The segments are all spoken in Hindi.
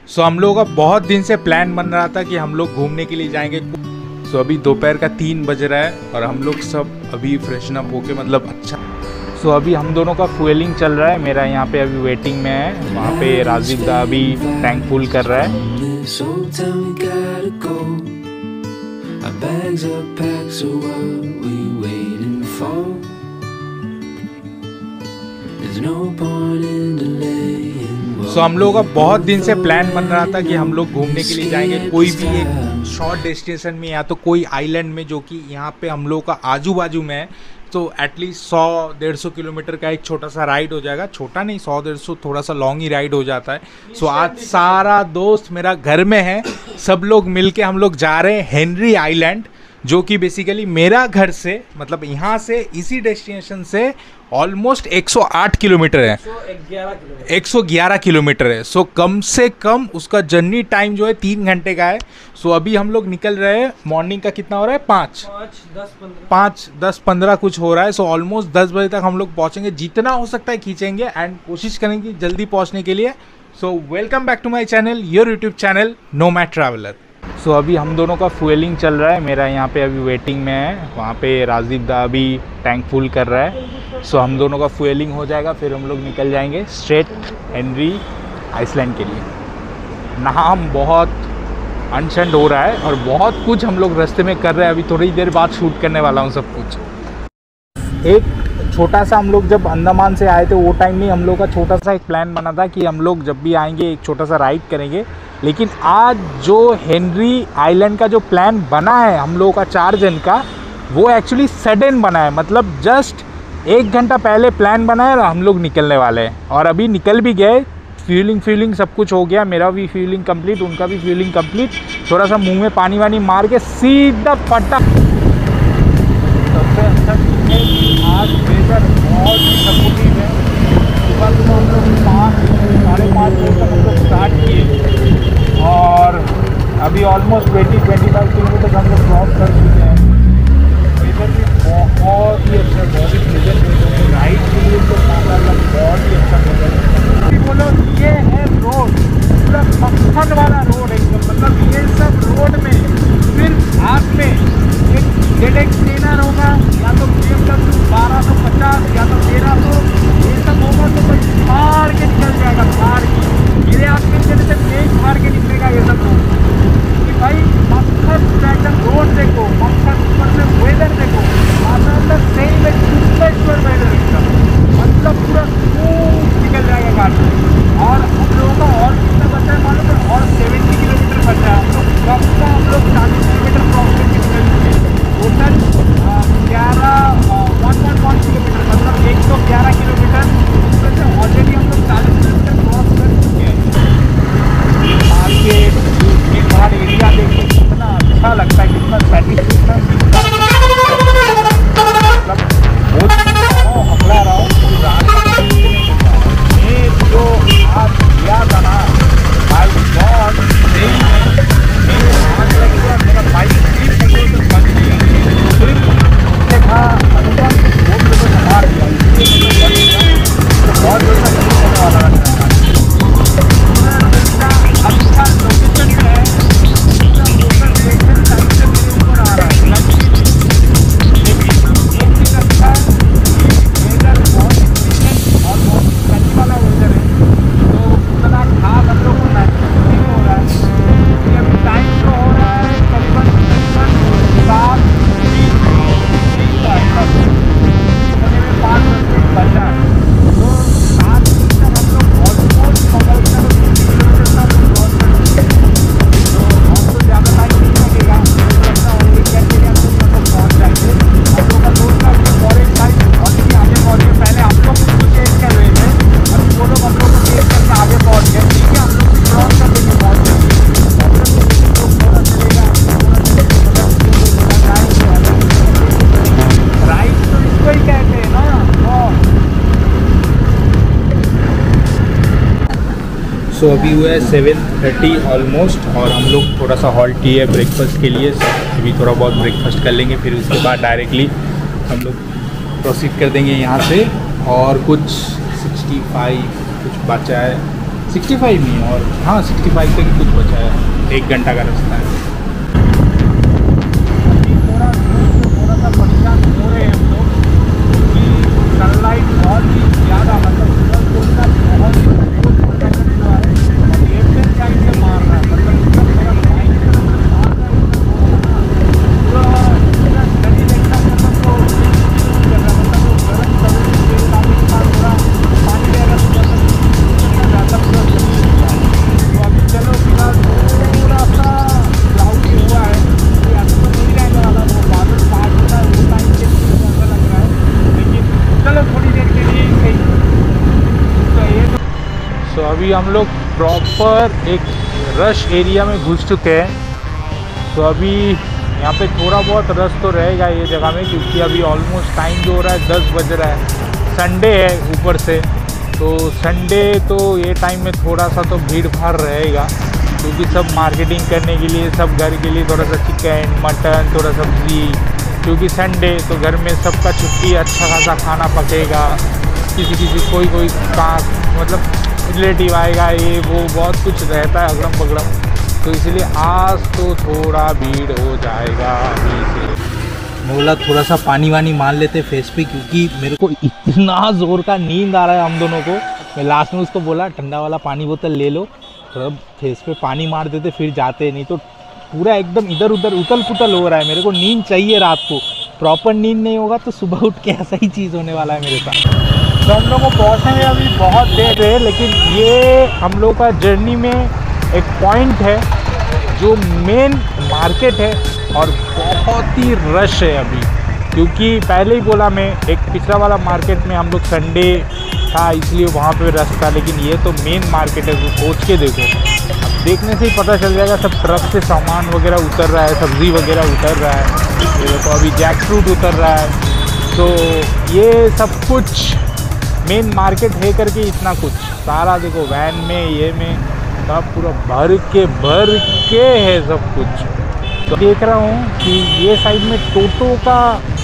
सो हम लोगों का बहुत दिन से प्लान बन रहा था कि हम लोग घूमने के लिए जाएंगे। सो अभी दोपहर का 3 बज रहा है और हम लोग सब अभी फ्रेशन अप होके मतलब अच्छा। सो अभी हम दोनों का फ्यूलिंग चल रहा है। मेरा यहाँ पे अभी वेटिंग में है, वहाँ पे राजीव दा अभी टैंक फुल कर रहा है। सो हम लोगों का बहुत दिन से प्लान बन रहा था कि हम लोग घूमने के लिए जाएंगे कोई भी एक शॉर्ट डेस्टिनेशन में, या तो कोई आइलैंड में जो कि यहाँ पे हम लोग का आजू बाजू में है। तो एटलीस्ट 100-150 किलोमीटर का एक छोटा सा राइड हो जाएगा। छोटा नहीं, 100-150 थोड़ा सा लॉन्ग ही राइड हो जाता है। सो आज सारा दोस्त मेरा घर में है, सब लोग मिलके हम लोग जा रहे हैं हेनरी आइलैंड, जो कि बेसिकली मेरा घर से मतलब यहाँ से इसी डेस्टिनेशन से ऑलमोस्ट 108 किलोमीटर है, 111 किलोमीटर है। सो कम से कम उसका जर्नी टाइम जो है 3 घंटे का है। सो अभी हम लोग निकल रहे हैं। मॉर्निंग का कितना हो रहा है? 5-10-15 कुछ हो रहा है। सो ऑलमोस्ट 10 बजे तक हम लोग पहुँचेंगे, जितना हो सकता है खींचेंगे एंड कोशिश करेंगे जल्दी पहुँचने के लिए। So welcome back to my channel, your YouTube channel nomad traveller. So अभी हम दोनों का फ्यूलिंग चल रहा है। मेरा यहाँ पे अभी वेटिंग में है, वहाँ पे राजीव दा अभी टैंक फुल कर रहा है। सो हम दोनों का फ्यूलिंग हो जाएगा, फिर हम लोग निकल जाएंगे स्ट्रेट हेनरी आइसलैंड के लिए। नाम बहुत अनशंड हो रहा है और बहुत कुछ हम लोग रास्ते में कर रहे हैं। अभी थोड़ी देर बाद शूट करने वाला हूँ सब कुछ। एक छोटा सा हम लोग जब अंडमान से आए थे वो टाइम में हम लोग का छोटा सा एक प्लान बना था कि हम लोग जब भी आएंगे एक छोटा सा राइड करेंगे। लेकिन आज जो हेनरी आइलैंड का जो प्लान बना है हम लोगों का 4 जन का, वो एक्चुअली सडन बना है। मतलब जस्ट 1 घंटा पहले प्लान बना है और हम लोग निकलने वाले हैं और अभी निकल भी गए। फ्यूलिंग सब कुछ हो गया, मेरा भी फ्यूलिंग कंप्लीट, उनका भी फ्यूलिंग कंप्लीट। थोड़ा सा मुंह में पानी वानी मार के सीधा फटा। सबसे अच्छा चीज़ है कि आज वेदर बहुत ही सपोर्टिव है। सुबह हम लोग 5-5:30 बजे तक हम लोग स्टार्ट किए और अभी ऑलमोस्ट 20-25 किलोमीटर हम लोग क्रॉस कर चुके हैं। वेदर भी बहुत ही अच्छा, बहुत ही प्लेजेंट है राइड के लिए। तो माशाल्लाह बहुत ही अच्छा वेदर है। बोलो ये है रोड, पूरा मक्खन वाला रोड एकदम। मतलब ये सब रोड में फिर आप में एक ZX ट्रेनर होगा, या तो BMW 1250 या तो 1300, ये सब होगा तो कोई फाड़ के निकल जाएगा, फाड़ के मेरे हाथ में चले से तेज फाड़ के निकलेगा ये सब रोड। कि भाई मक्खन एकदम रोड देखो, मक्खन ऊपर से वेदर देखो, माशाल्लाह सही में सुपर वेदर एकदम। मतलब पूरा स्मूथ निकल जाएगा गाड़ी। और हम लोगों का और कितना बचा है मालूम है? और 70 किलोमीटर बचा है। हम लोग कब का हम लोग 40 किलोमीटर क्रॉस करके निकल चुके हैं। टोटल 111 किलोमीटर, मतलब 111 किलोमीटर उसमें से ऑलरेडी हम लोग 40 किलोमीटर क्रॉस कर चुके हैं। मार्केट भीड़ भाड़ एरिया देखिए कितना अच्छा लगता है, कितना सेटिस्फेक्शन मिलता है। मतलब बहुत हकला रहा हूँ ये जो आज किया था ना, भाई बहुत सही है। आज लगेगा मेरा बाइक स्लिप होते तो बच गया, स्लिप देखा अनुमान बहुत लोगों ने मार दिया, तो बहुत लोगों का करने वाला रहता है। अच्छा लोकेशन है, लोकल डायरेक्शन टाइम से मेरे ऊपर आ रहा है। लेकिन एक चीज़ अच्छा है, वेदर बहुत और बहुत ठंडी वाला वेदर है, तो उतना खास हम लोग को महसूस नहीं हो रहा है। क्योंकि अभी टाइम जो हो रहा है करीबन 7:30 में 5 बजे बजा है। तो 7 तक हम लोग ऑलमोस्ट पकड़कर 20 किलोमीटर तक क्रॉस कर चुके हैं। तो हमको ज़्यादा टाइम नहीं लगेगा, एक घंटे के अंदर हम लोग पहुँच जाएंगे। हम लोग का दोस्त का फॉरेस्ट टाइम ऑलरेडी आगे पहुँच गए। पहले हम लोग कुछ चेंज कर रहे थे, अभी वो लोग हम लोग को चेंज करके आगे पहुँच गए। ठीक है, हम लोग क्रॉस कर देंगे, पहुँच जाएंगे। राइड तो इसको ही कहते हैं ना। सो अभी हुआ है 7:30 ऑलमोस्ट और हम लोग थोड़ा सा हॉल्ट किए ब्रेकफास्ट के लिए। अभी थोड़ा बहुत ब्रेकफास्ट कर लेंगे, फिर उसके बाद डायरेक्टली हम लोग प्रोसीड कर देंगे यहाँ से। और कुछ 65 कुछ बचा है 65 नहीं, और हाँ 65 तक कुछ बचा है, 1 घंटा का रास्ता है। अभी थोड़ा सा परेशान हो रहे हैं हम लोग कि सनलाइट बहुत ही ज़्यादा, मतलब बहुत साइड में मार रहा है, मतलब मेरा बाइक अभी हम लोग प्रॉपर एक रश एरिया में घुस चुके हैं। तो अभी यहाँ पे थोड़ा बहुत रश तो रहेगा ये जगह में, क्योंकि अभी ऑलमोस्ट टाइम जो हो रहा है 10 बज रहा है, संडे है ऊपर से। तो संडे तो ये टाइम में थोड़ा सा तो भीड़ भाड़ रहेगा, क्योंकि सब मार्केटिंग करने के लिए, सब घर के लिए थोड़ा सा चिकन मटन थोड़ा सब्ज़ी, क्योंकि संडे तो घर में सबका छुट्टी, अच्छा खासा खाना पकेगा, किसी कोई का मतलब रिलेटिव आएगा, ये वो बहुत कुछ रहता है अगड़म बगड़म। तो इसलिए आज तो थोड़ा भीड़ हो जाएगा अभी से। बोला थोड़ा सा पानी वानी मार लेते फेस पे, क्योंकि मेरे को इतना ज़ोर का नींद आ रहा है हम दोनों को। मैं लास्ट में उसको बोला ठंडा वाला पानी बोतल ले लो, थोड़ा फेस पे पानी मार देते फिर जाते, नहीं तो पूरा एकदम इधर उधर उतल पुतल हो रहा है। मेरे को नींद चाहिए रात को, प्रॉपर नींद नहीं होगा तो सुबह उठ के ऐसा ही चीज़ होने वाला है मेरे साथ। तो हम लोग को पहुँचने में अभी बहुत देर है, लेकिन ये हम लोग का जर्नी में एक पॉइंट है जो मेन मार्केट है और बहुत ही रश है अभी, क्योंकि पहले ही बोला मैं, एक पिछला वाला मार्केट में हम लोग संडे था इसलिए वहाँ पे रश था, लेकिन ये तो मेन मार्केट है। तो सोच के देखो, देखने से ही पता चल जाएगा, सब ट्रक से सामान वगैरह उतर रहा है, सब्ज़ी वगैरह उतर रहा है, ये देखो अभी जैक फ्रूट उतर रहा है। तो ये सब कुछ मेन मार्केट है करके इतना कुछ सारा देखो वैन में ये में सब पूरा भर के है सब कुछ। तो देख रहा हूँ कि ये साइड में टोटो का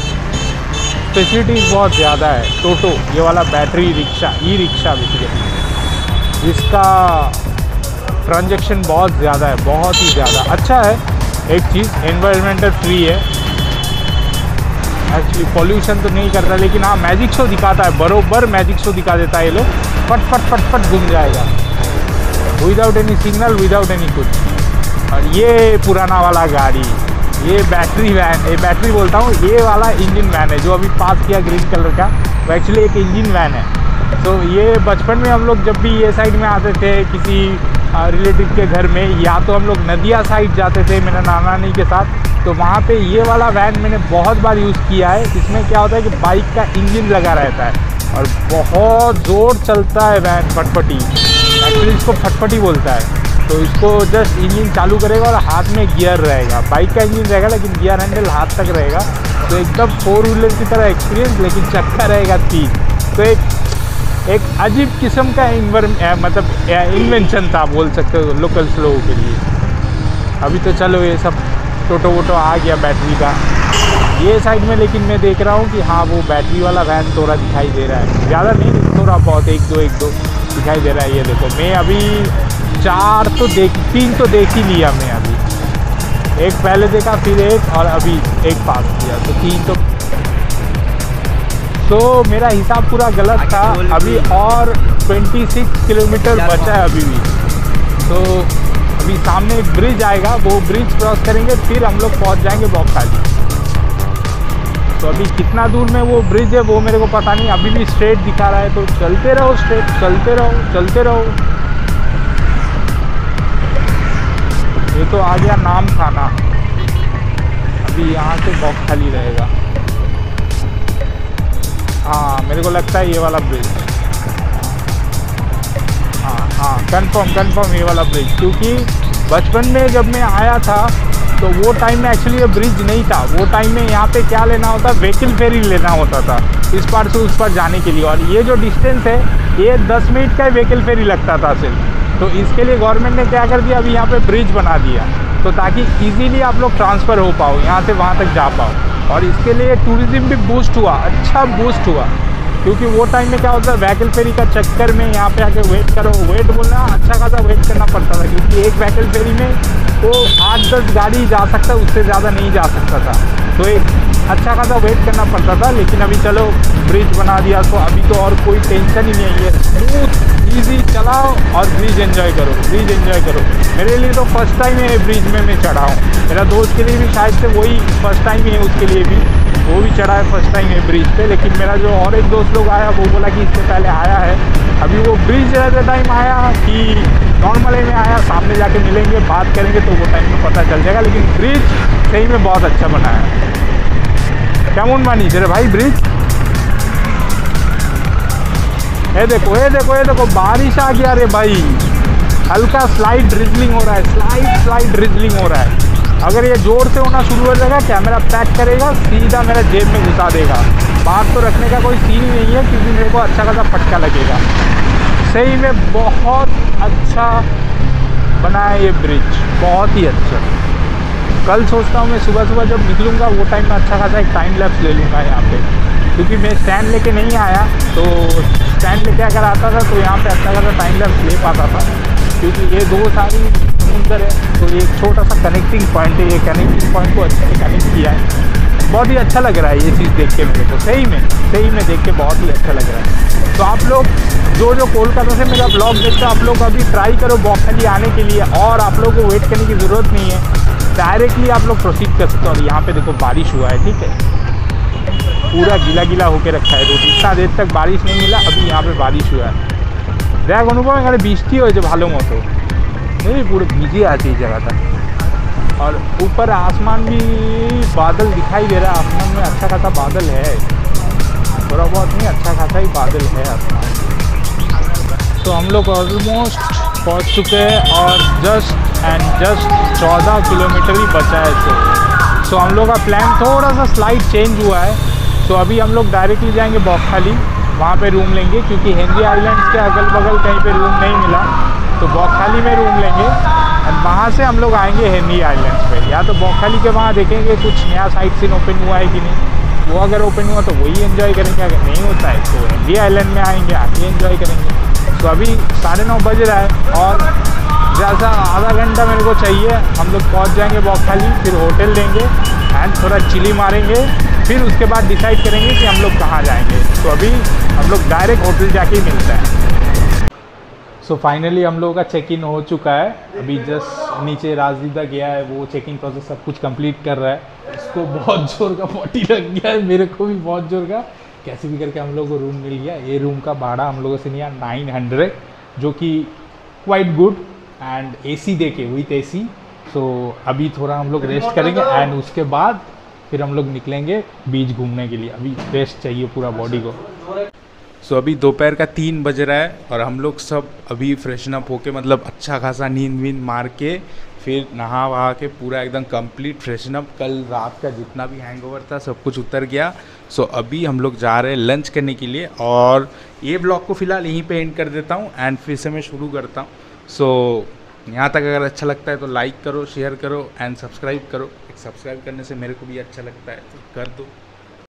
फैसिलिटीज़ बहुत ज़्यादा है। टोटो ये वाला battery rickshaw, e rickshaw basically, इसका ट्रांजैक्शन बहुत ज़्यादा है, बहुत ही ज़्यादा अच्छा है। एक चीज़ एनवायरमेंटल फ्री है, एक्चुअली पॉल्यूशन तो नहीं करता, लेकिन हाँ मैजिक शो दिखाता है, बरोबर मैजिक शो दिखा देता है। ये लोग फट फट फट फट घूम जाएगा without any signal, without any कुछ। और ये पुराना वाला गाड़ी, ये बैटरी वैन, ये बैटरी बोलता हूँ, ये वाला इंजन वैन है जो अभी पास किया ग्रीन कलर का, वो एक्चुअली एक इंजन वैन है। तो ये बचपन में हम लोग जब भी ये साइड में आते थे किसी रिलेटिव के घर में, या तो हम लोग नदिया साइड जाते थे मेरा नाना नानी के साथ, तो वहाँ पे ये वाला वैन मैंने बहुत बार यूज़ किया है। इसमें क्या होता है कि बाइक का इंजन लगा रहता है और बहुत ज़ोर चलता है वैन, फटफटी, एक्चुअली इसको फटफटी बोलता है। तो इसको जस्ट इंजन चालू करेगा और हाथ में गियर रहेगा, बाइक का इंजन रहेगा लेकिन गियर हैंडल हाथ तक रहेगा। तो एकदम 4 व्हीलर की तरह एक्सपीरियंस, लेकिन चक्का रहेगा 3। तो एक अजीब किस्म का मतलब इन्वेंशन था बोल सकते हो लोकल्स लोगों के लिए। अभी तो चलो ये सब टोटो वोटो आ गया बैटरी का ये साइड में, लेकिन मैं देख रहा हूँ कि हाँ वो बैटरी वाला वैन थोड़ा दिखाई दे रहा है, ज़्यादा नहीं, थोड़ा बहुत एक दो दिखाई दे रहा है। ये देखो मैं अभी 3 तो देख ही लिया मैं अभी, एक पहले देखा फिर एक और अभी एक पास किया, तो 3 तो मेरा हिसाब पूरा गलत था। अभी और 26 किलोमीटर बचा है अभी भी। तो अभी सामने एक ब्रिज आएगा, वो ब्रिज क्रॉस करेंगे फिर हम लोग पहुंच जाएंगे बॉक्सखाली। तो अभी कितना दूर में वो ब्रिज है वो मेरे को पता नहीं, अभी भी स्ट्रेट दिखा रहा है। तो चलते रहो स्ट्रेट, चलते रहो। ये तो आ गया नाम थाना, अभी यहाँ से बॉक्सखाली रहेगा। हाँ मेरे को लगता है ये वाला ब्रिज, हाँ कंफर्म ये वाला ब्रिज, क्योंकि बचपन में जब मैं आया था तो वो टाइम में एक्चुअली ये ब्रिज नहीं था। वो टाइम में यहाँ पे क्या लेना होता, व्हीकल फेरी लेना होता था इस पार से उस पार जाने के लिए, और ये जो डिस्टेंस है ये 10 मिनट का व्हीकल फेरी लगता था सिर्फ। तो इसके लिए गवर्नमेंट ने क्या कर दिया, अभी यहाँ पे ब्रिज बना दिया, तो ताकि इजीली आप लोग ट्रांसफ़र हो पाओ, यहाँ से वहाँ तक जा पाओ। और इसके लिए टूरिज़्म भी बूस्ट हुआ, अच्छा बूस्ट हुआ। क्योंकि वो टाइम में क्या होता है, व्हीकल फेरी का चक्कर में यहाँ पे आके वेट करो, वेट बोलना अच्छा खासा वेट करना पड़ता था, क्योंकि एक व्हीकल फेरी में तो 8-10 गाड़ी जा सकता है, उससे ज़्यादा नहीं जा सकता था, तो एक अच्छा खासा वेट करना पड़ता था। लेकिन अभी चलो ब्रिज बना दिया, तो अभी तो और कोई टेंशन ही नहीं है, स्मूथ ईजी चलाओ और ब्रिज एंजॉय करो, ब्रिज एंजॉय करो। मेरे लिए तो फर्स्ट टाइम है ब्रिज में मैं चढ़ा हूँ, मेरा दोस्त के लिए भी शायद से वही फर्स्ट टाइम ही है, उसके लिए भी वो भी चढ़ा है फर्स्ट टाइम है ब्रिज पे। लेकिन मेरा जो और एक दोस्त लोग आया वो बोला कि इससे पहले आया है, अभी वो ब्रिज रहते टाइम आया कि नॉर्मल में आया, सामने जाके मिलेंगे बात करेंगे तो वो टाइम में पता चल जाएगा। लेकिन ब्रिज सही में बहुत अच्छा बना है। केमन मानी रे भाई ब्रिज, ये देखो ये देखो ये देखो, बारिश आ गया रे भाई, हल्का स्लाइड ड्रिजलिंग हो रहा है, स्लाइड ड्रिजलिंग हो रहा है। अगर ये जोर से होना शुरू हो जाएगा, कैमरा पैक करेगा, सीधा मेरा जेब में घुसा देगा। बाहर तो रखने का कोई सीन ही नहीं है, क्योंकि मेरे को अच्छा खासा फटका लगेगा। सही में बहुत अच्छा बना है ये ब्रिज, बहुत ही अच्छा। कल सोचता हूँ मैं सुबह सुबह जब निकलूँगा वो टाइम में अच्छा खासा एक टाइम लैप्स ले लूँगा यहाँ पे, क्योंकि मैं स्टैंड लेके नहीं आया, तो स्टैंड लेके अगर आता था तो यहाँ पे अच्छा खासा टाइम लैप्स ले पाता था, क्योंकि ये दो सारी समुंदर है, तो ये एक छोटा सा कनेक्टिंग पॉइंट है, ये कनेक्टिंग पॉइंट को अच्छे से कनेक्ट किया है। बहुत ही अच्छा लग रहा है ये चीज़ देख के मेरे को, सही में देख के बहुत ही अच्छा लग रहा है। तो आप लोग जो कोलकाता से मेरा ब्लॉग देखते हो, आप लोग अभी ट्राई करो बॉक्सली आने के लिए, और आप लोगों को वेट करने की ज़रूरत नहीं है, डायरेक्टली आप लोग प्रोसीड कर सकते हो। और यहाँ पे देखो बारिश हुआ है, ठीक है, पूरा गीला गीला होके रखा है रोड, इतना देर तक बारिश नहीं मिला, अभी यहाँ पे बारिश हुआ है। देख अनुपम एखे बृष्टि हो भालो मतो नहीं, पूरे भिजे आती है जगह तक। और ऊपर आसमान भी बादल दिखाई दे रहा है, आसमान में अच्छा खासा बादल है, थोड़ा बहुत नहीं अच्छा खासा ही बादल है आसमान। तो हम लोग ऑलमोस्ट पहुँच चुके हैं और जस्ट 14 किलोमीटर ही बचा है। सो हम लोग का प्लान थोड़ा सा स्लाइड चेंज हुआ है। तो अभी हम लोग डायरेक्टली जाएंगे बॉक्सखाली, वहाँ पे रूम लेंगे, क्योंकि हेनरी आइलैंड्स के अगल बगल कहीं पे रूम नहीं मिला, तो बॉक्सखाली में रूम लेंगे और वहाँ से हम लोग आएंगे हेनरी आइलैंड्स पे। या तो बॉक्सखाली के वहाँ देखेंगे कुछ नया साइट सीन ओपन हुआ है कि नहीं, वो अगर ओपन हुआ तो वही एंजॉय करेंगे, अगर नहीं होता है तो हेनरी आइलैंड में आएंगे, आके एंजॉय करेंगे। तो अभी 9:30 बज रहा है और जैसा आधा घंटा मेरे को चाहिए, हम लोग पहुंच जाएंगे बॉक्सखाली, फिर होटल लेंगे एंड थोड़ा चिली मारेंगे, फिर उसके बाद डिसाइड करेंगे कि हम लोग कहाँ जाएंगे। तो अभी हम लोग डायरेक्ट होटल जाके ही मिलते हैं। सो फाइनली हम लोगों का चेक इन हो चुका है, अभी जस्ट नीचे राजदीदा गया है, वो चेक इन प्रोसेस सब कुछ कंप्लीट कर रहा है। इसको बहुत जोर का पॉटी लग गया है, मेरे को भी बहुत जोर का, कैसे भी करके हम लोग को रूम मिल गया। ये रूम का भाड़ा हम लोगों से लिया 900, जो कि क्वाइट गुड एंड AC देके विथ AC। सो अभी थोड़ा हम लोग रेस्ट करेंगे एंड उसके बाद फिर हम लोग निकलेंगे बीच घूमने के लिए। अभी रेस्ट चाहिए पूरा बॉडी को। सो अभी दोपहर का 3 बज रहा है और हम लोग सब अभी फ्रेशन अप होके, मतलब अच्छा खासा नींद वींद मार के, फिर नहा वहा के पूरा एकदम कंप्लीट फ्रेशन अप, कल रात का जितना भी हैंगओवर था सब कुछ उतर गया। सो अभी हम लोग जा रहे हैं लंच करने के लिए और ये ब्लॉग को फ़िलहाल यहीं पे एंड कर देता हूँ एंड फिर से मैं शुरू करता हूँ। सो यहाँ तक अगर अच्छा लगता है तो लाइक करो, शेयर करो एंड सब्सक्राइब करो। एक सब्सक्राइब करने से मेरे को भी अच्छा लगता है, तो कर दो।